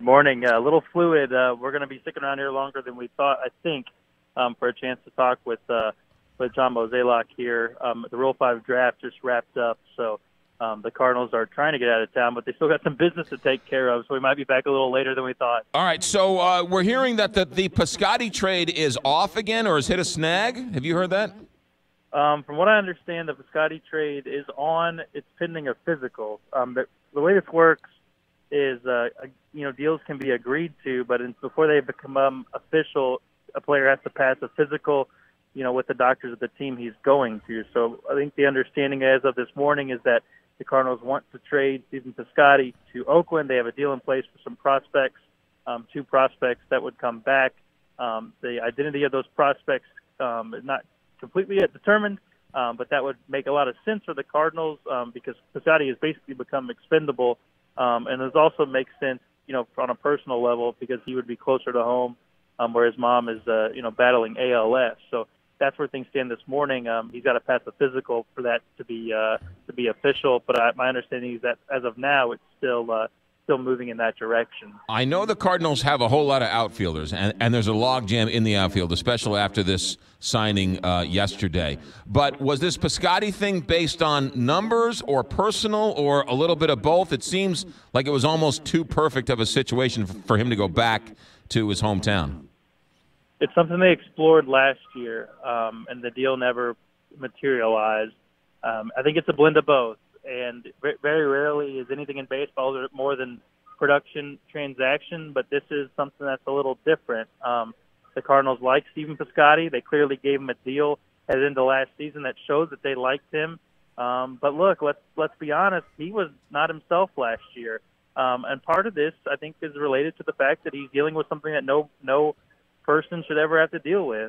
Morning. A little fluid. We're going to be sticking around here longer than we thought, I think, for a chance to talk with John Mozeliak here. The Rule 5 draft just wrapped up, so the Cardinals are trying to get out of town, but they still got some business to take care of, so we might be back a little later than we thought. All right, so we're hearing that the Piscotty trade is off again or has hit a snag. Have you heard that? From what I understand, the Piscotty trade is on. It's pending a physical. The way this works is, deals can be agreed to, but before they become official, a player has to pass a physical, with the doctors of the team he's going to. So I think the understanding as of this morning is that the Cardinals want to trade Stephen Piscotty to Oakland. They have a deal in place for some prospects, 2 prospects that would come back. The identity of those prospects is not completely yet determined, but that would make a lot of sense for the Cardinals because Piscotty has basically become expendable. And it also makes sense, on a personal level because he would be closer to home where his mom is, battling ALS. So that's where things stand this morning. He's got to pass a physical for that to be official. But my understanding is that as of now, it's still moving in that direction. I know the Cardinals have a whole lot of outfielders, and there's a logjam in the outfield, especially after this signing yesterday. But was this Piscotty thing based on numbers or personal or a little bit of both? It seems like it was almost too perfect of a situation for him to go back to his hometown. It's something they explored last year, and the deal never materialized. I think it's a blend of both. And very rarely is anything in baseball more than production transaction, but this is something that's a little different. The Cardinals like Stephen Piscotty. They clearly gave him a deal headed into last season that shows that they liked him. But look, let's be honest, he was not himself last year. And part of this, I think, is related to the fact that he's dealing with something that no person should ever have to deal with.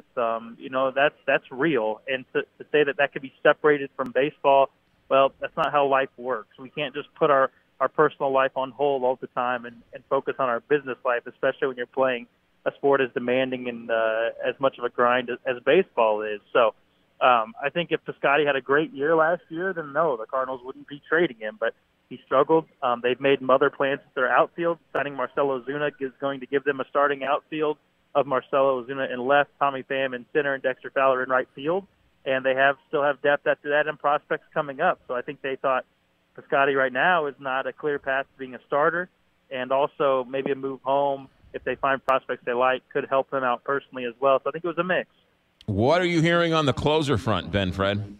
That's real. And to say that could be separated from baseball, well, that's not how life works. We can't just put our personal life on hold all the time and focus on our business life, especially when you're playing a sport as demanding and as much of a grind as baseball is. So I think if Piscotty had a great year last year, then no, the Cardinals wouldn't be trading him. But he struggled. They've made other plans with their outfield. Signing Marcell Ozuna is going to give them a starting outfield of Marcell Ozuna in left, Tommy Pham in center, and Dexter Fowler in right field. And they still have depth after that and prospects coming up. So I think they thought Piscotty right now is not a clear path to being a starter. And also maybe a move home, if they find prospects they like, could help them out personally as well. So I think it was a mix. What are you hearing on the closer front, Ben, Fred?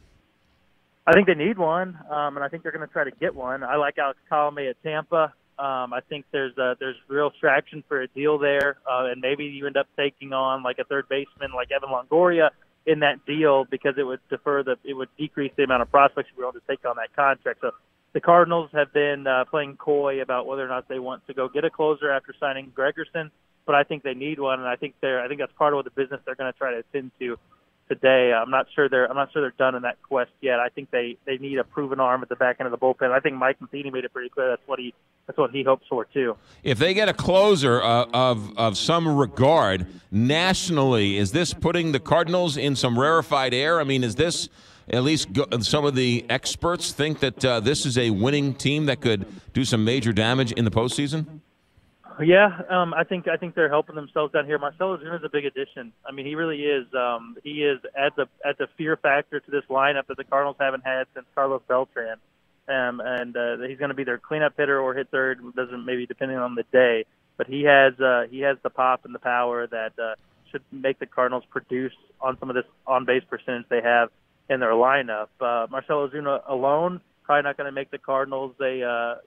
I think they need one, and I think they're going to try to get one. I like Alex Colomé at Tampa. I think there's real traction for a deal there, and maybe you end up taking on like a third baseman like Evan Longoria in that deal because it would decrease the amount of prospects you were able to take on that contract. So the Cardinals have been playing coy about whether or not they want to go get a closer after signing Gregerson, but I think they need one, and I think that's part of what the business they're going to try to attend to today. I'm not sure they're done in that quest yet. I think they need a proven arm at the back end of the bullpen. I think Mike Matheny made it pretty clear that's what he hopes for too. If they get a closer of some regard nationally, is this putting the Cardinals in some rarefied air? I mean, is this at least some of the experts think that this is a winning team that could do some major damage in the postseason? Yeah, I think they're helping themselves down here. Marcell Ozuna is a big addition. I mean, he really is. He adds a fear factor to this lineup that the Cardinals haven't had since Carlos Beltran. And he's going to be their cleanup hitter or hit third, maybe depending on the day. But he has the pop and the power that should make the Cardinals produce on some of this on-base percentage they have in their lineup. Marcell Ozuna alone probably not going to make the Cardinals a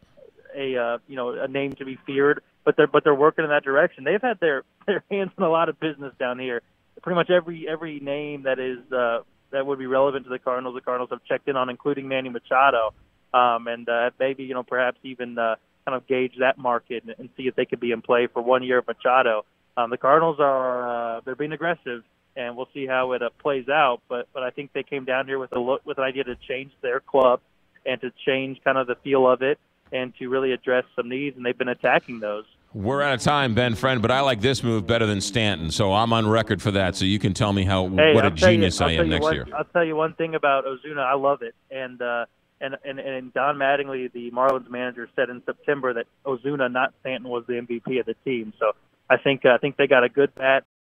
name to be feared, but they're working in that direction. They've had their hands in a lot of business down here. Pretty much every name that is that would be relevant to the Cardinals have checked in on, including Manny Machado, and maybe perhaps even kind of gauge that market and see if they could be in play for 1 year of Machado. The Cardinals they're being aggressive, and we'll see how it plays out. But I think they came down here with an idea to change their club and to change kind of the feel of it, and to really address some needs, and they've been attacking those. We're out of time, Ben Friend, but I like this move better than Stanton, so I'm on record for that, so you can tell me what a genius I am next year. I'll tell you one thing about Ozuna. I love it, and And Don Mattingly, the Marlins manager, said in September that Ozuna, not Stanton, was the MVP of the team. So I think they got a good bat.